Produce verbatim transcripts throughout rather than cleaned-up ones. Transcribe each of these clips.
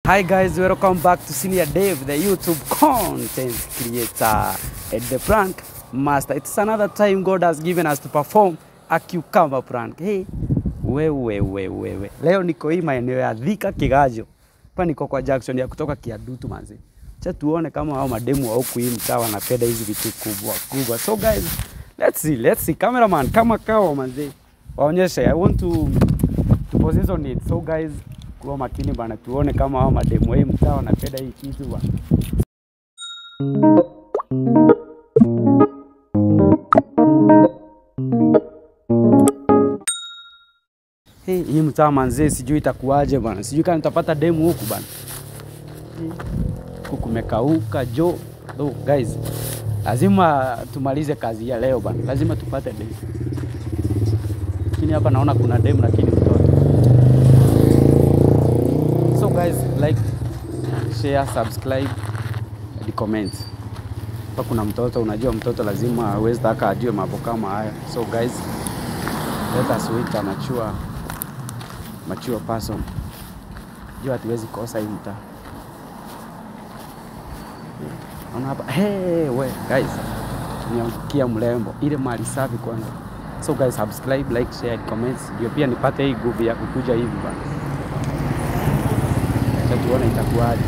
Hi guys, welcome back to Senior Dave, the YouTube content creator and the prank master. It's another time God has given us to perform a cucumber prank. Hey, wewe wewe wewe. Leo niko hii maeneo ya Thika Kigajo. Hapa niko kwa Jackson ya kutoka Kiadutu manzi. Acha tuone kama hao mademu wa huku hii mtaa wanapenda hizi vitu kubwa kubwa. So guys, let's see, let's see. Cameraman, kama kawa manzi. Waonyeshe, I want to to position it. So guys, kwa makini bana, tuone kama hao mademu hii mtaa wanapenda hii kitu bana. Hey, hii mtaa manze sijui itakuaje bana. Sijui kama nitapata demu huku bana. Huku kumekauka jo. Oh, guys, lazima tumalize kazi ya leo bana. Lazima tupate demu. Lakini hapa naona kuna demu lakini mtoto. So guys, like, share, subscribe and comment. Hapa kuna mtoto, unajua mtoto lazima hawezi taka ajue mambo kama haya. So guys, let us wait a mature mature person. Jua hatuwezi kosa hii mtaa. Ona hapa, hey we guys, niangukia mlembo ile mali safi kwanza. So guys, subscribe, like, share, comments. Ndio pia nipate hii nguvu ya kukuja hivi bana. Acha tuone itakuwaje.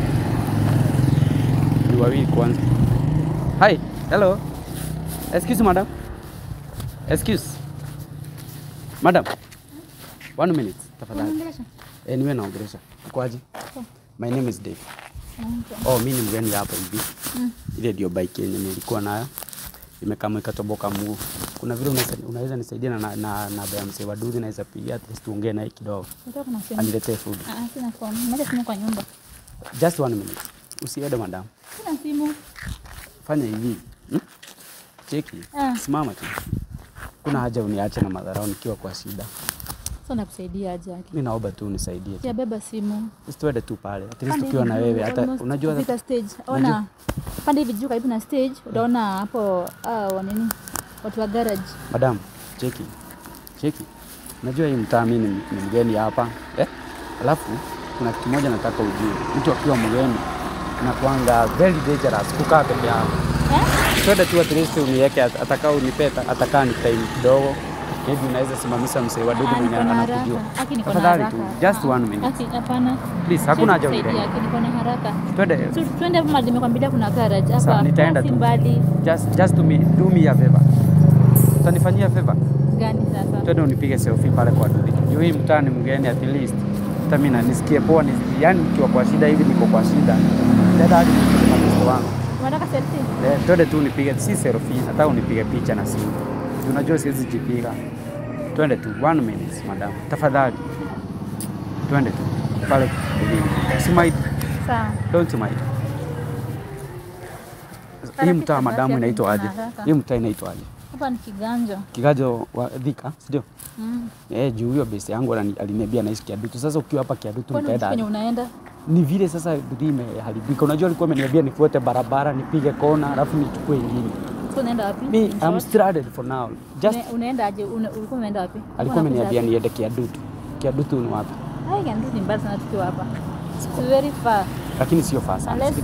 Ni wawili kwanza. Hi, hello. Excuse madam. Excuse. Madam. One minute, tafadhali. Eh, niwe naongelesha. Ukoaje? My name is Dave. Oh, mimi ni mgeni hapa hivi. Mm. Ile ndio bike yenye nilikuwa nayo. Imekama ikatoboka mguu. Kuna vile unaweza nisaidia na na na baya msee wa duthi naweza pigia at least tuongee naye kidogo. Aniletee food. Ah, sina kwa. Mmoja simu kwa nyumba. Just one minute. Usiende madam. Sina simu. Fanya hivi. Hmm? Cheki. Ah. Simama tu. Kuna haja uniache na madharau nikiwa kwa shida. Sasa nakusaidia aje yake? Mimi naomba tu unisaidie. Ya beba simu. Usitwende tu pale. At least tukiwa na wewe hata unajua hata stage. Ona. Pande hivi juu karibu na stage, utaona hapo ah wa nini? Watu wa garage. Madam, cheki. Cheki. Unajua hii mtaa mimi ni mgeni hapa. Eh? Alafu kuna kitu moja nataka ujue. Mtu akiwa mgeni anakuanga very dangerous kukaa peke yako. Eh? Twende tu at least uniweke atakao unipeta, atakaa ni time kidogo. Hivi unaweza simamisha msee wa dudu mwenye anakujua. Tafadhali tu, just one minute. Hapana. Please, hakuna haja uende. Niko na haraka. Twende. Twende hapo madam nimekwambia kuna garage hapa. Sawa, nitaenda tu. Just just to me, do me a favor. Utanifanyia favor? Gani sasa? Twende unipige selfie pale kwa dudu. Juu hii mtaa ni mgeni at least. Hata mimi na nisikie poa ni yani nikiwa kwa shida hivi niko kwa shida. Dada hadi nipige mtoto wangu. Unataka selfie? Eh, twende tu unipige si selfie, nataka unipige picha na simu. Unajua siwezi jipiga. Twende tu, one minute madam. Tafadhali. Twende tu. Pale. Smile. Sawa. Don't smile. Hii mtaa madamu inaitwa aje? Hii mtaa inaitwa aje? Hapa ni Kiganjo. Kigajo wa Thika, sio? Mm. Eh, juu hiyo base yangu aliniambia naishi Kiadutu. Sasa ukiwa hapa Kiadutu nitaenda. Kwani unaenda? Ni vile sasa duthi imeharibika. Unajua alikuwa ameniambia nifuate barabara, nipige kona, alafu nichukue ingine. So unaenda wapi? Me, I'm stranded for now. Just unaenda aje? Ulikuwa unaenda wapi? Alikuwa ameniambia niende Kiadutu. Kiadutu ni wapi? Hai, Kiadutu ni mbali sana tukiwa hapa. It's very far. Lakini sio far sana. Unless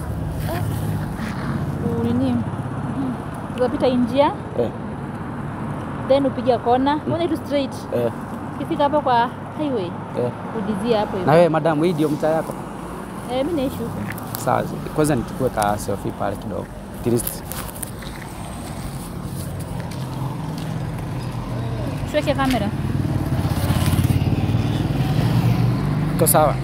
Unini? Unapita njia? Eh. Then upiga kona, unaenda tu straight. Eh. Ukifika hapo kwa highway. Eh. Udizia hapo hivi. Na wewe madam, hii ndio mtaa yako? Eh, mimi naishi huko. Sawa, kwanza nichukue ka selfie pale kidogo. At least. Tuweke kamera. Iko sawa?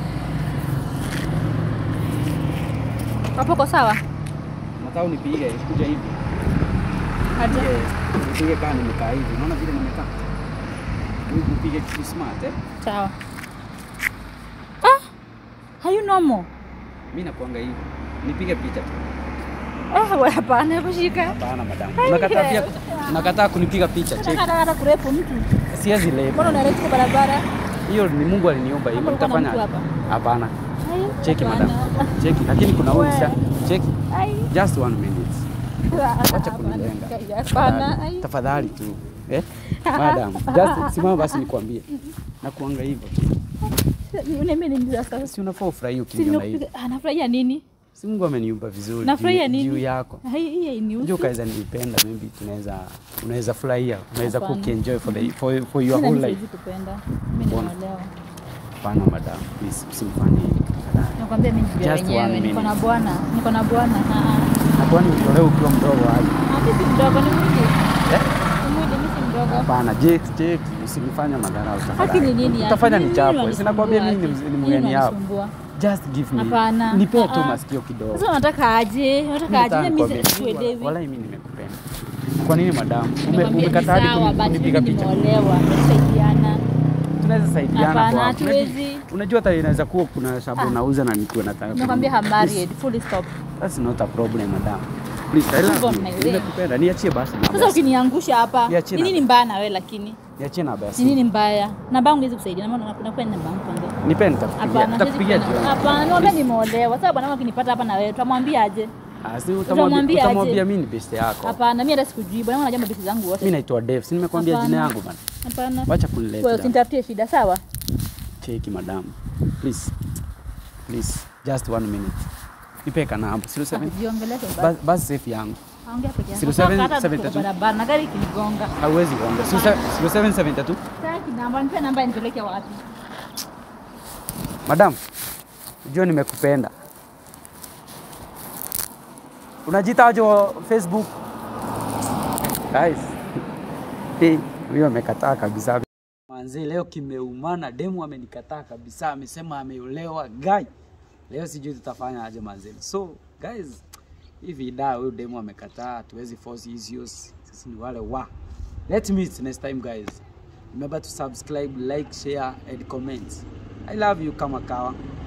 Hapo kwa sawa? Nataka unipige kuja hivi. Aje. Nipige kama nimekaa hivi. Unaona vile nimekaa? Nipige kitu smart eh? Sawa. Ah! Hayu normal. Mimi nakuanga hivi. Nipige picha tu. Ah, wewe hapana, hebu shika. Hapana madam. Unakataa pia unakataa kunipiga picha. Cheki. Unataka kurepo mtu. Siwezi lepo. Mbona unarepo kwa barabara? Hiyo ni Mungu aliniomba hivyo. Nitafanya. Hapana. Cheki madam. Cheki, lakini kuna ulisha. Cheki. Just one minute. Acha kunilenga. Hapana. Tafadhali tu. Eh? Madam, just simama basi nikwambie. Na kuanga hivyo. Uniambie nini sasa? Si unafaa ufurahie ukiniona hivi. Anafurahia nini? Si Mungu ameniumba vizuri. Nafurahia nini? Juu yako. Hii ni Unajua kaiza nilipenda, maybe tunaweza unaweza furahia, unaweza cook enjoy for the for, for your whole life. Kupenda. Mimi nimeolewa. Hapana madam, please usimfanye hivi. Nakwambia mimi ndio wenyewe. Niko na bwana, niko na bwana. Na kwani uliolewa ukiwa mdogo aje? Ah, mimi si mdogo, ni mwili. Eh? Mwili mimi si mdogo. Hapana, Jake, Jake, usinifanye madharau tafadhali. Haki ni nini? Utafanya ni chapo. Sina kwambia mimi ni mgeni yako. Just give me. Hapana. Nipe tu masikio kidogo. Sasa unataka aje? Unataka aje mimi sikuelewi. Wala mimi nimekupenda. Kwa nini madam? Umekataa hadi kunipiga picha. Nimeolewa, tusaidiana. Tunaweza saidiana kwa. Hapana, hatuwezi. Unajua hata inaweza kuwa kuna sababu nauza na nikiwa nataka. Nakwambia I'm married, fully stop. That's not a problem madam. Please, I love you. Nimekupenda. Niachie basi na. Sasa ukiniangusha hapa. Ni nini mbaya na wewe lakini? Niachie na basi. Ni nini mbaya? Namba yangu hizi kusaidia. Na maana kuna kwenda namba yangu kwanza. Nipe nitakupigia. Nitakupigia tu. Hapana, niombe nimeolewa. Sasa bwana wangu akinipata hapa na wewe, tutamwambia aje? Ah, si utamwambia utamwambia mimi ni best yako. Hapana, mimi hata sikujui. Bwana wangu anajua mabesti zangu wote. Mimi naitwa Dave. Si nimekwambia jina yangu bwana. Hapana. Wacha kunileta. Wewe usinitafutie shida, sawa? Cheki madam. Please. Please, just one minute. Nipeka namba. zero seven. Bas bas safe yangu. Ongea peke yako. zero seven seven two. Barabara na gari kinigonga. Hauwezi gonga. zero seven seven two. Sasa namba nipe namba nipeleke wapi? Madam, unajua nimekupenda. Unajitaje Facebook? Guys. Hey, huyo amekataa kabisa. Manze leo kimeumana, demu amenikataa kabisa, amesema ameolewa. Guy, leo sijui tutafanya aje manze. So, guys, hivi da huyo demu amekataa, tuwezi force issues. Sisi ni wale wa. Let's meet next time guys. Remember to subscribe, like, share and comment. I love you kama kawa.